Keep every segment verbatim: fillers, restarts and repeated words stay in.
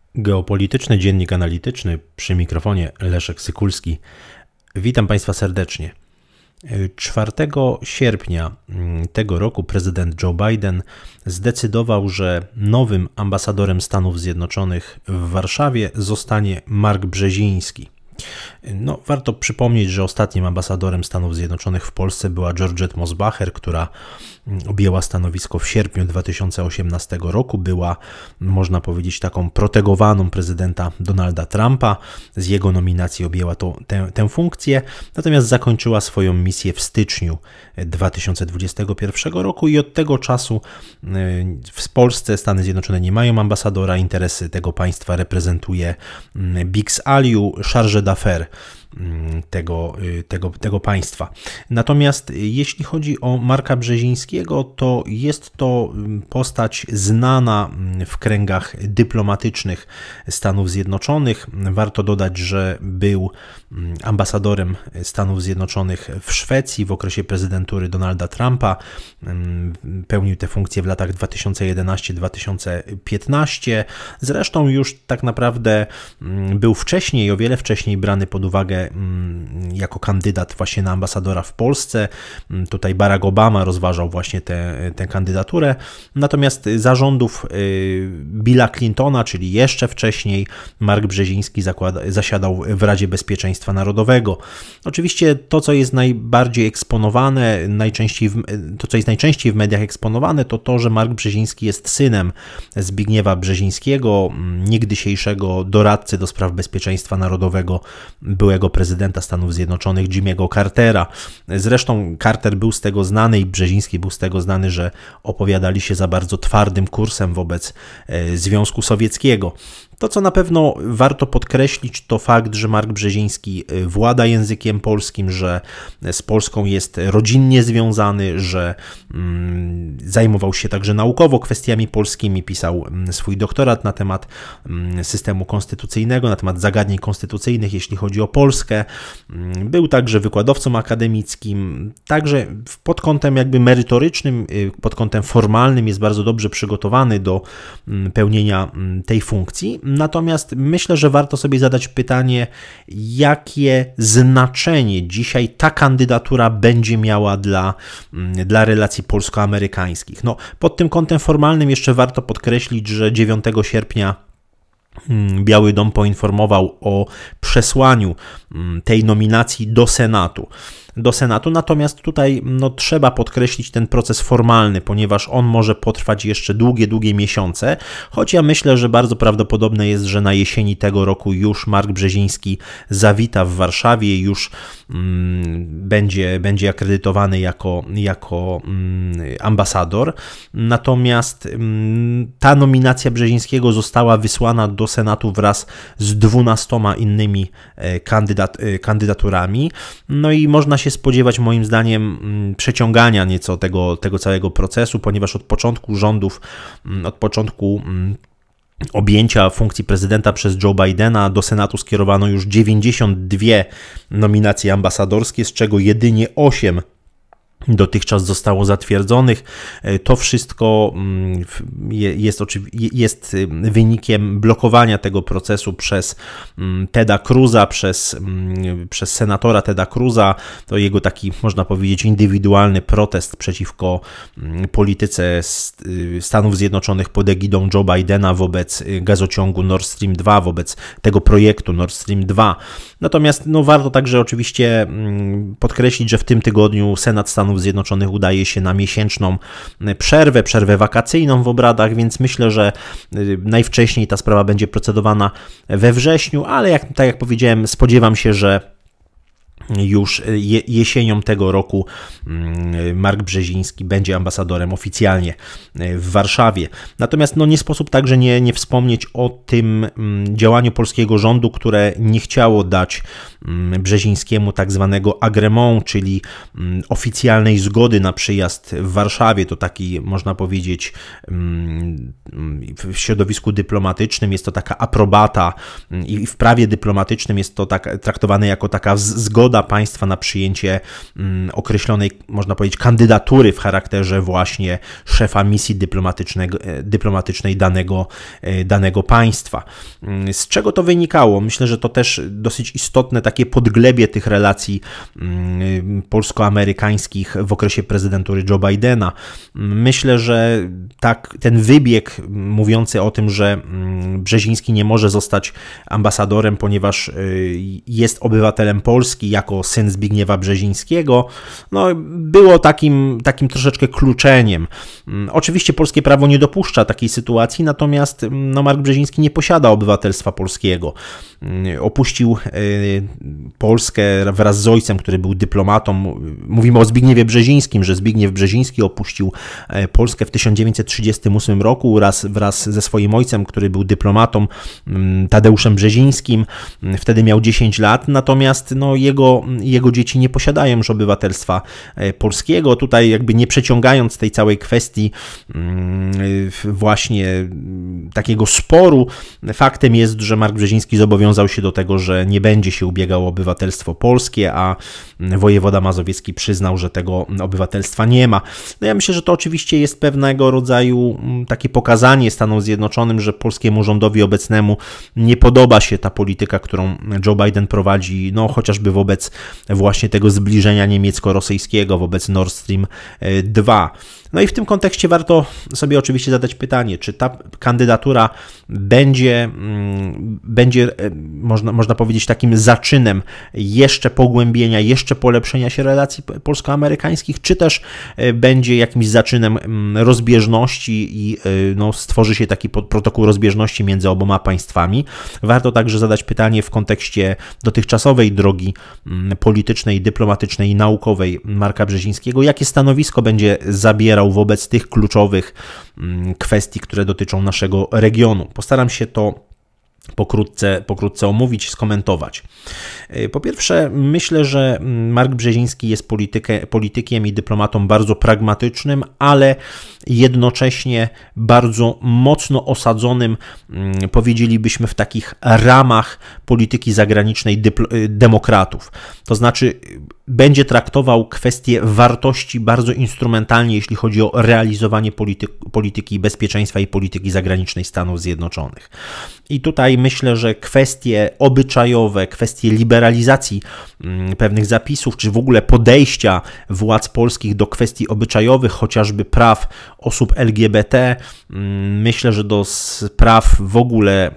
Geopolityczny Dziennik Analityczny, przy mikrofonie Leszek Sykulski. Witam Państwa serdecznie. czwartego sierpnia tego roku prezydent Joe Biden zdecydował, że nowym ambasadorem Stanów Zjednoczonych w Warszawie zostanie Mark Brzeziński. No, warto przypomnieć, że ostatnim ambasadorem Stanów Zjednoczonych w Polsce była Georgette Mosbacher, która objęła stanowisko w sierpniu dwa tysiące osiemnastego roku. Była, można powiedzieć, taką protegowaną prezydenta Donalda Trumpa. Z jego nominacji objęła to, tę, tę funkcję, natomiast zakończyła swoją misję w styczniu dwa tysiące dwudziestego pierwszego roku i od tego czasu w Polsce Stany Zjednoczone nie mają ambasadora. Interesy tego państwa reprezentuje Biggs Aliu, chargé d'affaires tego, tego, tego państwa. Natomiast jeśli chodzi o Marka Brzezińskiego, to jest to postać znana w kręgach dyplomatycznych Stanów Zjednoczonych. Warto dodać, że był ambasadorem Stanów Zjednoczonych w Szwecji w okresie prezydentury Donalda Trumpa. Pełnił tę funkcję w latach dwa tysiące jedenastego do dwa tysiące piętnastego. Zresztą już tak naprawdę był wcześniej, o wiele wcześniej brany pod uwagę jako kandydat właśnie na ambasadora w Polsce. Tutaj Barack Obama rozważał właśnie tę, tę kandydaturę. Natomiast za rządów Billa Clintona, czyli jeszcze wcześniej, Mark Brzeziński zakłada, zasiadał w Radzie Bezpieczeństwa Narodowego. Oczywiście to, co jest najbardziej eksponowane, najczęściej w, to, co jest najczęściej w mediach eksponowane, to to, że Mark Brzeziński jest synem Zbigniewa Brzezińskiego, niegdysiejszego doradcy do spraw bezpieczeństwa narodowego, byłego prezydenta Stanów Zjednoczonych Jimmy'ego Cartera. Zresztą Carter był z tego znany i Brzeziński był z tego znany, że opowiadali się za bardzo twardym kursem wobec Związku Sowieckiego. To, co na pewno warto podkreślić, to fakt, że Mark Brzeziński włada językiem polskim, że z Polską jest rodzinnie związany, że mm, zajmował się także naukowo kwestiami polskimi, pisał swój doktorat na temat systemu konstytucyjnego, na temat zagadnień konstytucyjnych, jeśli chodzi o Polskę. Był także wykładowcą akademickim, także pod kątem jakby merytorycznym, pod kątem formalnym jest bardzo dobrze przygotowany do pełnienia tej funkcji. Natomiast myślę, że warto sobie zadać pytanie, jakie znaczenie dzisiaj ta kandydatura będzie miała dla, dla relacji polsko-amerykańskich. No, pod tym kątem formalnym jeszcze warto podkreślić, że dziewiątego sierpnia Biały Dom poinformował o przesłaniu tej nominacji do Senatu. do Senatu, natomiast tutaj no, trzeba podkreślić ten proces formalny, ponieważ on może potrwać jeszcze długie, długie miesiące, choć ja myślę, że bardzo prawdopodobne jest, że na jesieni tego roku już Mark Brzeziński zawita w Warszawie, już mm, będzie, będzie akredytowany jako, jako mm, ambasador, natomiast mm, ta nominacja Brzezińskiego została wysłana do Senatu wraz z dwunastoma innymi kandydat, kandydaturami, no i można się spodziewać moim zdaniem przeciągania nieco tego, tego całego procesu, ponieważ od początku rządów, od początku objęcia funkcji prezydenta przez Joe Bidena do Senatu skierowano już dziewięćdziesiąt dwie nominacje ambasadorskie, z czego jedynie osiem dotychczas zostało zatwierdzonych. To wszystko jest, jest wynikiem blokowania tego procesu przez Teda Cruza, przez, przez senatora Teda Cruza. To jego taki, można powiedzieć, indywidualny protest przeciwko polityce Stanów Zjednoczonych pod egidą Joe Bidena wobec gazociągu Nord Stream dwa, wobec tego projektu Nord Stream dwa. Natomiast no, warto także oczywiście podkreślić, że w tym tygodniu Senat Stanów Zjednoczonych udaje się na miesięczną przerwę, przerwę wakacyjną w obradach, więc myślę, że najwcześniej ta sprawa będzie procedowana we wrześniu, ale jak, tak jak powiedziałem, spodziewam się, że już jesienią tego roku Mark Brzeziński będzie ambasadorem oficjalnie w Warszawie. Natomiast no, nie sposób także nie, nie wspomnieć o tym działaniu polskiego rządu, które nie chciało dać Brzezińskiemu tak zwanego agreement, czyli oficjalnej zgody na przyjazd w Warszawie. To taki, można powiedzieć, w środowisku dyplomatycznym jest to taka aprobata i w prawie dyplomatycznym jest to tak, traktowane jako taka zgoda zgoda państwa na przyjęcie określonej, można powiedzieć, kandydatury w charakterze właśnie szefa misji dyplomatycznego, dyplomatycznej danego, danego państwa. Z czego to wynikało? Myślę, że to też dosyć istotne takie podglebie tych relacji polsko-amerykańskich w okresie prezydentury Joe Bidena. Myślę, że tak, ten wybieg mówiący o tym, że Brzeziński nie może zostać ambasadorem, ponieważ jest obywatelem Polski jako syn Zbigniewa Brzezińskiego, no, było takim, takim troszeczkę kluczeniem. Oczywiście polskie prawo nie dopuszcza takiej sytuacji, natomiast no, Mark Brzeziński nie posiada obywatelstwa polskiego. Opuścił Polskę wraz z ojcem, który był dyplomatą. Mówimy o Zbigniewie Brzezińskim, że Zbigniew Brzeziński opuścił Polskę w tysiąc dziewięćset trzydziestym ósmym roku wraz, wraz ze swoim ojcem, który był dyplomatą, Tadeuszem Brzezińskim. Wtedy miał dziesięć lat, natomiast no, jego, jego dzieci nie posiadają już obywatelstwa polskiego. Tutaj jakby nie przeciągając tej całej kwestii właśnie takiego sporu, faktem jest, że Mark Brzeziński zobowiązał się do tego, że nie będzie się ubiegał o obywatelstwo polskie, a wojewoda mazowiecki przyznał, że tego obywatelstwa nie ma. No ja myślę, że to oczywiście jest pewnego rodzaju takie pokazanie Stanom Zjednoczonym, że polskiemu rządowi obecnemu nie podoba się ta polityka, którą Joe Biden prowadzi, no chociażby wobec właśnie tego zbliżenia niemiecko-rosyjskiego, wobec Nord Stream dwa. No i w tym kontekście warto sobie oczywiście zadać pytanie, czy ta kandydatura będzie, będzie można, można powiedzieć, takim zaczynem jeszcze pogłębienia, jeszcze polepszenia się relacji polsko-amerykańskich, czy też będzie jakimś zaczynem rozbieżności i no, stworzy się taki protokół rozbieżności między oboma państwami. Warto także zadać pytanie w kontekście dotychczasowej drogi politycznej, dyplomatycznej i naukowej Marka Brzezińskiego, jakie stanowisko będzie zabierał wobec tych kluczowych kwestii, które dotyczą naszego regionu. Postaram się to pokrótce, pokrótce omówić, skomentować. Po pierwsze, myślę, że Mark Brzeziński jest politykę, politykiem i dyplomatą bardzo pragmatycznym, ale jednocześnie bardzo mocno osadzonym, powiedzielibyśmy, w takich ramach polityki zagranicznej demokratów. To znaczy będzie traktował kwestie wartości bardzo instrumentalnie, jeśli chodzi o realizowanie polityki, polityki bezpieczeństwa i polityki zagranicznej Stanów Zjednoczonych. I tutaj myślę, że kwestie obyczajowe, kwestie liberalizacji pewnych zapisów, czy w ogóle podejścia władz polskich do kwestii obyczajowych, chociażby praw osób L G B T, myślę, że do spraw w ogóle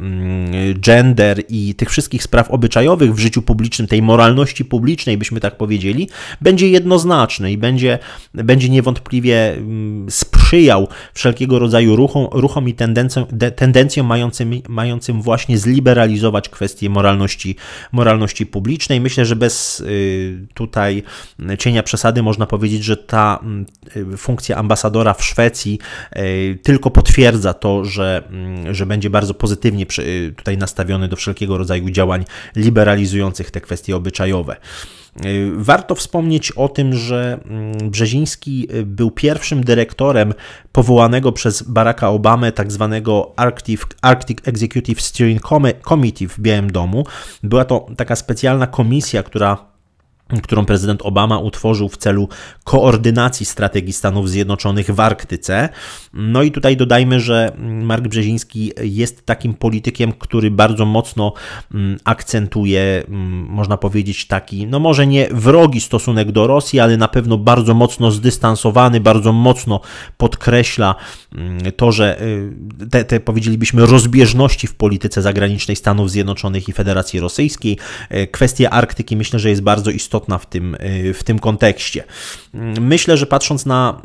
gender i tych wszystkich spraw obyczajowych w życiu publicznym, tej moralności publicznej, byśmy tak powiedzieli, będzie jednoznaczny i będzie, będzie niewątpliwie sprzyjał wszelkiego rodzaju ruchom, ruchom i tendencjom, tendencjom mającym, mającym właśnie zliberalizować kwestie moralności, moralności publicznej. Myślę, że bez tutaj cienia przesady można powiedzieć, że ta funkcja ambasadora w Szwecji tylko potwierdza to, że, że będzie bardzo pozytywnie tutaj nastawiony do wszelkiego rodzaju działań liberalizujących te kwestie obyczajowe. Warto wspomnieć o tym, że Brzeziński był pierwszym dyrektorem powołanego przez Baracka Obamę tak zwanego Arctic, Arctic Executive Steering Committee w Białym Domu. Była to taka specjalna komisja, która którą prezydent Obama utworzył w celu koordynacji strategii Stanów Zjednoczonych w Arktyce. No i tutaj dodajmy, że Mark Brzeziński jest takim politykiem, który bardzo mocno akcentuje, można powiedzieć, taki, no może nie wrogi stosunek do Rosji, ale na pewno bardzo mocno zdystansowany, bardzo mocno podkreśla to, że te, te powiedzielibyśmy rozbieżności w polityce zagranicznej Stanów Zjednoczonych i Federacji Rosyjskiej. Kwestia Arktyki myślę, że jest bardzo istotna w tym, w tym kontekście. Myślę, że patrząc na,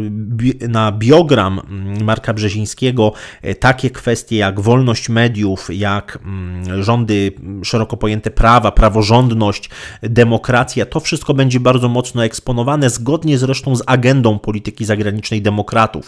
na biogram Marka Brzezińskiego, takie kwestie jak wolność mediów, jak rządy szeroko pojęte prawa, praworządność, demokracja, to wszystko będzie bardzo mocno eksponowane, zgodnie zresztą z agendą polityki zagranicznej demokratów.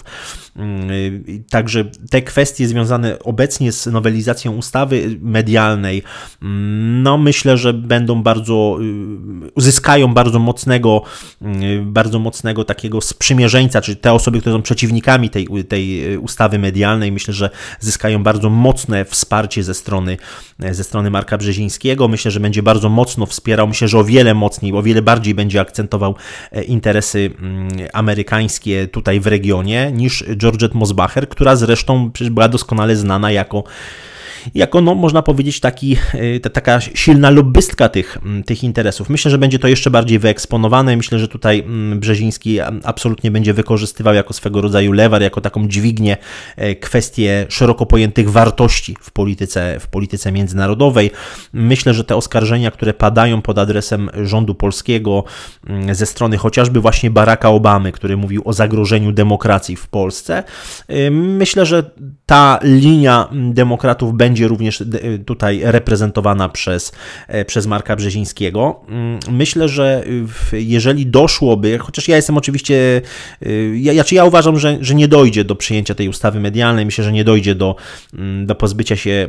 Także te kwestie związane obecnie z nowelizacją ustawy medialnej, no myślę, że będą bardzo uzyskają bardzo mocnego, bardzo mocnego takiego sprzymierzeńca, czyli te osoby, które są przeciwnikami tej, tej ustawy medialnej, myślę, że zyskają bardzo mocne wsparcie ze strony, ze strony Marka Brzezińskiego. Myślę, że będzie bardzo mocno wspierał, myślę, że o wiele mocniej, o wiele bardziej będzie akcentował interesy amerykańskie tutaj w regionie niż Georgette Mosbacher, która zresztą przecież była doskonale znana jako jako, no, można powiedzieć, taki, ta, taka silna lobbystka tych, tych interesów. Myślę, że będzie to jeszcze bardziej wyeksponowane. Myślę, że tutaj Brzeziński absolutnie będzie wykorzystywał jako swego rodzaju lewar, jako taką dźwignię kwestie szeroko pojętych wartości w polityce, w polityce międzynarodowej. Myślę, że te oskarżenia, które padają pod adresem rządu polskiego ze strony chociażby właśnie Baracka Obamy, który mówił o zagrożeniu demokracji w Polsce, myślę, że ta linia demokratów będzie będzie również tutaj reprezentowana przez, przez Marka Brzezińskiego. Myślę, że jeżeli doszłoby, chociaż ja jestem oczywiście, ja, ja, ja uważam, że, że nie dojdzie do przyjęcia tej ustawy medialnej, myślę, że nie dojdzie do, do pozbycia się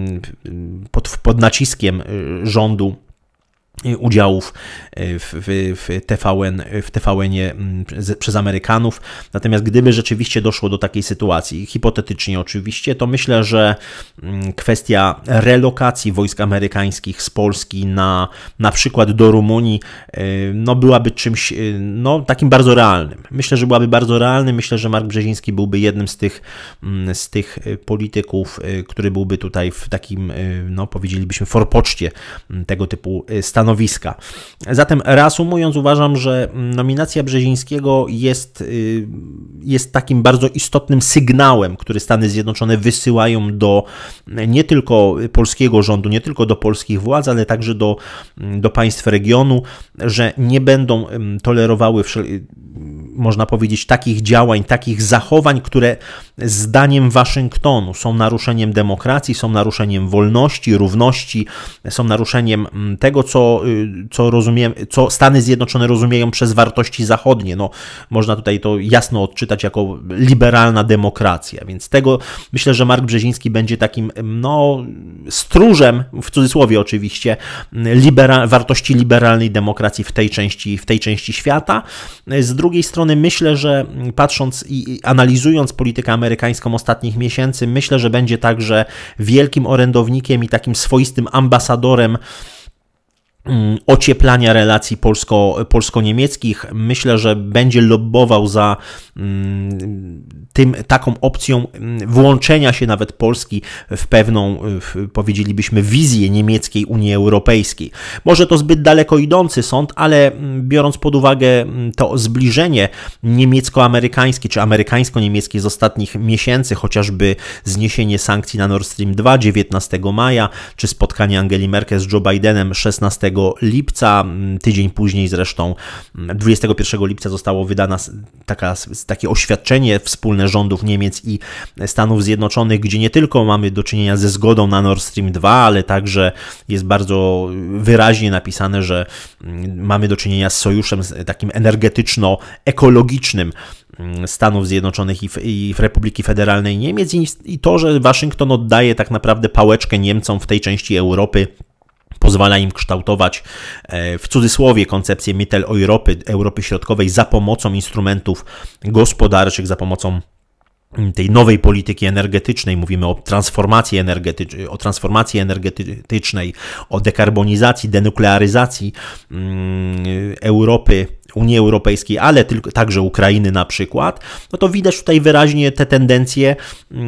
pod, pod naciskiem rządu udziałów w, w, w, T V N, w T V N-ie przez Amerykanów. Natomiast gdyby rzeczywiście doszło do takiej sytuacji, hipotetycznie oczywiście, to myślę, że kwestia relokacji wojsk amerykańskich z Polski na, na przykład do Rumunii, no byłaby czymś no, takim bardzo realnym. Myślę, że byłaby bardzo realnym. Myślę, że Mark Brzeziński byłby jednym z tych, z tych polityków, który byłby tutaj w takim, no powiedzielibyśmy, forpoczcie tego typu stanowiska. Zatem reasumując, uważam, że nominacja Brzezińskiego jest, jest takim bardzo istotnym sygnałem, który Stany Zjednoczone wysyłają do nie tylko polskiego rządu, nie tylko do polskich władz, ale także do, do państw regionu, że nie będą tolerowały, można powiedzieć, takich działań, takich zachowań, które zdaniem Waszyngtonu są naruszeniem demokracji, są naruszeniem wolności, równości, są naruszeniem tego, co, co, rozumiem, co Stany Zjednoczone rozumieją przez wartości zachodnie. No, można tutaj to jasno odczytać jako liberalna demokracja, więc tego myślę, że Mark Brzeziński będzie takim no, stróżem, w cudzysłowie oczywiście, libera- wartości liberalnej demokracji w tej części, w tej części świata. Z drugiej strony myślę, że patrząc i analizując politykę amerykańską ostatnich miesięcy, myślę, że będzie także wielkim orędownikiem i takim swoistym ambasadorem ocieplania relacji polsko, polsko-niemieckich. Myślę, że będzie lobbował za tym, taką opcją włączenia się nawet Polski w pewną, w, powiedzielibyśmy, wizję niemieckiej Unii Europejskiej. Może to zbyt daleko idący sąd, ale biorąc pod uwagę to zbliżenie niemiecko-amerykańskie czy amerykańsko-niemieckie z ostatnich miesięcy, chociażby zniesienie sankcji na Nord Stream dwa dziewiętnastego maja, czy spotkanie Angeli Merkel z Joe Bidenem szesnastego lipca, tydzień później zresztą dwudziestego pierwszego lipca zostało wydane taka, takie oświadczenie wspólne rządów Niemiec i Stanów Zjednoczonych, gdzie nie tylko mamy do czynienia ze zgodą na Nord Stream dwa, ale także jest bardzo wyraźnie napisane, że mamy do czynienia z sojuszem takim energetyczno-ekologicznym Stanów Zjednoczonych i, w, i w Republiki Federalnej Niemiec i, i to, że Waszyngton oddaje tak naprawdę pałeczkę Niemcom w tej części Europy, pozwala im kształtować w cudzysłowie koncepcję Mitteleuropy, Europy Środkowej za pomocą instrumentów gospodarczych, za pomocą tej nowej polityki energetycznej. Mówimy o transformacji, energetycz- o transformacji energetycznej, o dekarbonizacji, denuklearyzacji Europy, Unii Europejskiej, ale tylko, także Ukrainy na przykład, no to widać tutaj wyraźnie te tendencje,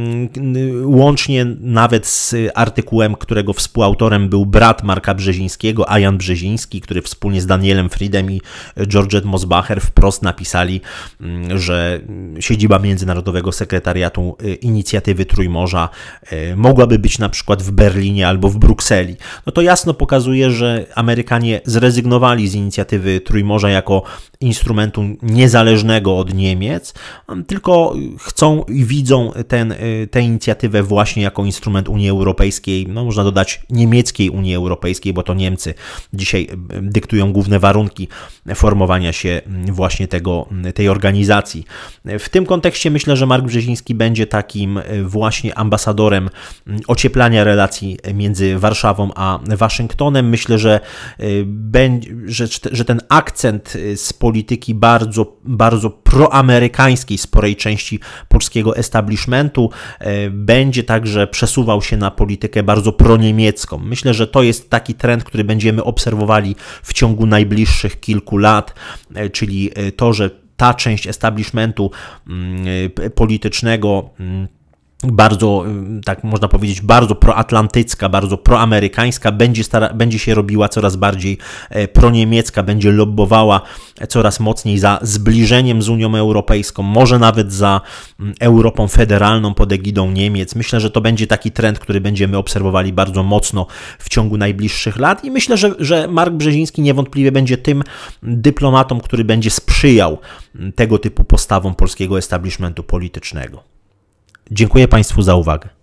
łącznie nawet z artykułem, którego współautorem był brat Marka Brzezińskiego, Jan Brzeziński, który wspólnie z Danielem Friedem i Georgette Mosbacher wprost napisali, że siedziba Międzynarodowego Sekretariatu Inicjatywy Trójmorza mogłaby być na przykład w Berlinie albo w Brukseli. No to jasno pokazuje, że Amerykanie zrezygnowali z inicjatywy Trójmorza jako instrumentu niezależnego od Niemiec, tylko chcą i widzą ten, tę inicjatywę właśnie jako instrument Unii Europejskiej, no można dodać niemieckiej Unii Europejskiej, bo to Niemcy dzisiaj dyktują główne warunki formowania się właśnie tego, tej organizacji. W tym kontekście myślę, że Mark Brzeziński będzie takim właśnie ambasadorem ocieplania relacji między Warszawą a Waszyngtonem. Myślę, że, że, że ten akcent z polityki bardzo, bardzo proamerykańskiej sporej części polskiego establishmentu będzie także przesuwał się na politykę bardzo proniemiecką. Myślę, że to jest taki trend, który będziemy obserwowali w ciągu najbliższych kilku lat, czyli to, że ta część establishmentu politycznego bardzo, tak można powiedzieć, bardzo proatlantycka, bardzo proamerykańska, będzie, stara, będzie się robiła coraz bardziej proniemiecka, będzie lobbowała coraz mocniej za zbliżeniem z Unią Europejską, może nawet za Europą federalną pod egidą Niemiec. Myślę, że to będzie taki trend, który będziemy obserwowali bardzo mocno w ciągu najbliższych lat i myślę, że, że Mark Brzeziński niewątpliwie będzie tym dyplomatą, który będzie sprzyjał tego typu postawom polskiego establishmentu politycznego. Dziękuję Państwu za uwagę.